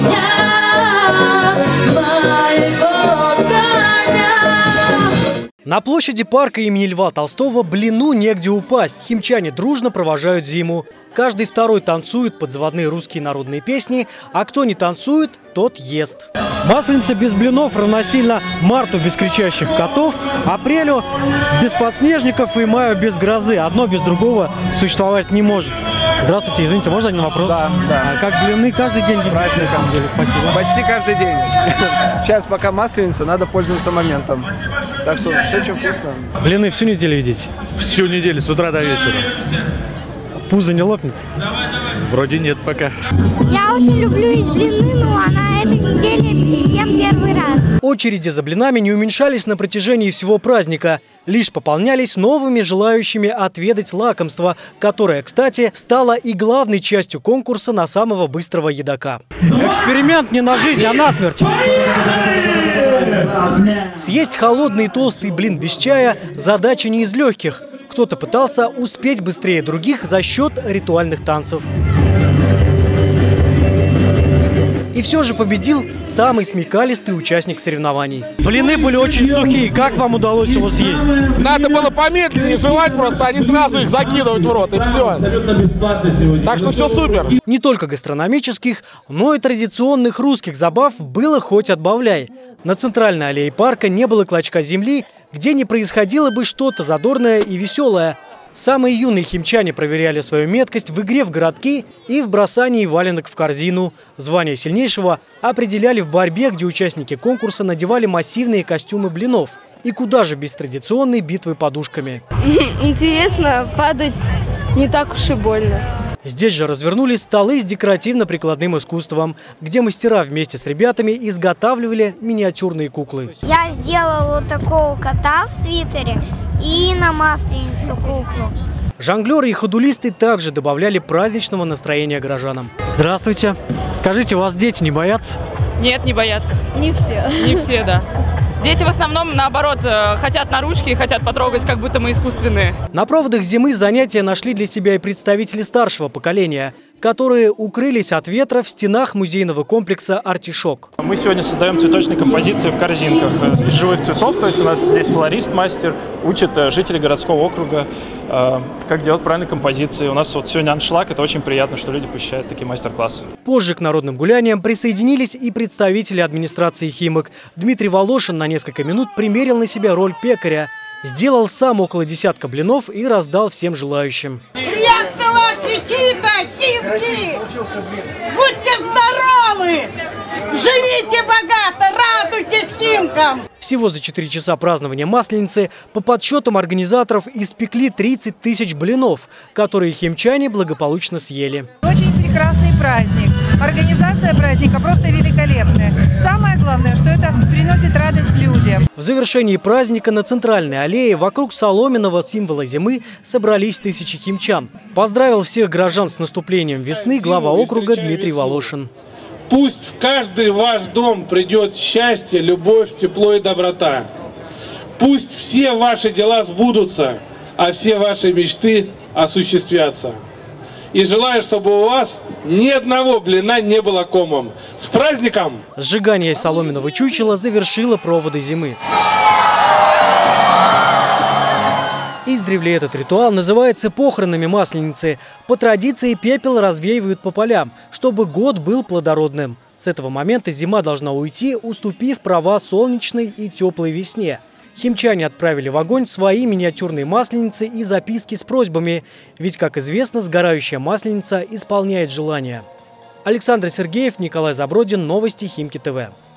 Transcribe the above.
На площади парка имени Льва Толстого блину негде упасть. Химчане дружно провожают зиму. Каждый второй танцует под заводные русские народные песни, а кто не танцует, тот ест. Масленица без блинов равносильно марту без кричащих котов, апрелю без подснежников и маю без грозы. Одно без другого существовать не может. Здравствуйте, извините, можно один вопрос? Да. А как блины каждый день? С праздником. Спасибо. Почти каждый день. Сейчас пока масленица, надо пользоваться моментом. Так что все очень вкусно. Блины всю неделю едите? Всю неделю, с утра до вечера. Пузо не лопнет? Вроде нет пока. Я очень люблю есть блины, но на этой неделе ем первый раз. Очереди за блинами не уменьшались на протяжении всего праздника. Лишь пополнялись новыми желающими отведать лакомство, которое, кстати, стало и главной частью конкурса на самого быстрого едока. Эксперимент не на жизнь, а на смерть. Съесть холодный и толстый блин без чая – задача не из легких. Кто-то пытался успеть быстрее других за счет ритуальных танцев. И все же победил самый смекалистый участник соревнований. Блины были очень сухие. Как вам удалось его съесть? Надо было помедленнее жевать просто, а не сразу их закидывать в рот, и все. Так что все супер. Не только гастрономических, но и традиционных русских забав было хоть отбавляй. На центральной аллее парка не было клочка земли, где не происходило бы что-то задорное и веселое. Самые юные химчане проверяли свою меткость в игре в городки и в бросании валенок в корзину. Звание сильнейшего определяли в борьбе, где участники конкурса надевали массивные костюмы блинов. И куда же без традиционной битвы подушками. Интересно, падать не так уж и больно. Здесь же развернулись столы с декоративно-прикладным искусством, где мастера вместе с ребятами изготавливали миниатюрные куклы. Я сделала вот такого кота в свитере и на масленицу куклу. Жонглеры и ходулисты также добавляли праздничного настроения горожанам. Здравствуйте. Скажите, у вас дети не боятся? Нет, не боятся. Не все. Не все, да. Дети в основном, наоборот, хотят на ручки и хотят потрогать, как будто мы искусственные. На проводах зимы занятия нашли для себя и представители старшего поколения, которые укрылись от ветра в стенах музейного комплекса «Артишок». Мы сегодня создаем цветочные композиции в корзинках из живых цветов. То есть у нас здесь флорист-мастер учит жителей городского округа, как делать правильные композиции. У нас вот сегодня аншлаг. Это очень приятно, что люди посещают такие мастер-классы. Позже к народным гуляниям присоединились и представители администрации Химок. Дмитрий Волошин на несколько минут примерил на себя роль пекаря. Сделал сам около десятка блинов и раздал всем желающим. Приятного аппетита, Химки! Будьте здоровы! Живите богато, радуйтесь Химкам! Всего за 4 часа празднования Масленицы по подсчетам организаторов испекли 30 тысяч блинов, которые химчане благополучно съели. Очень прекрасный праздник. Организация праздника просто великолепная. Самое главное, что это приносит радость людям. В завершении праздника на центральной аллее вокруг соломенного символа зимы собрались тысячи химчан. Поздравил всех горожан с наступлением весны глава округа Дмитрий Волошин. Пусть в каждый ваш дом придет счастье, любовь, тепло и доброта. Пусть все ваши дела сбудутся, а все ваши мечты осуществятся. И желаю, чтобы у вас ни одного блина не было комом. С праздником! Сжигание соломенного чучела завершило проводы зимы. Издревле этот ритуал называется похоронами Масленицы. По традиции пепел развеивают по полям, чтобы год был плодородным. С этого момента зима должна уйти, уступив права солнечной и теплой весне. Химчане отправили в огонь свои миниатюрные масленицы и записки с просьбами. Ведь, как известно, сгорающая масленица исполняет желания. Александр Сергеев, Николай Забродин. Новости Химки ТВ.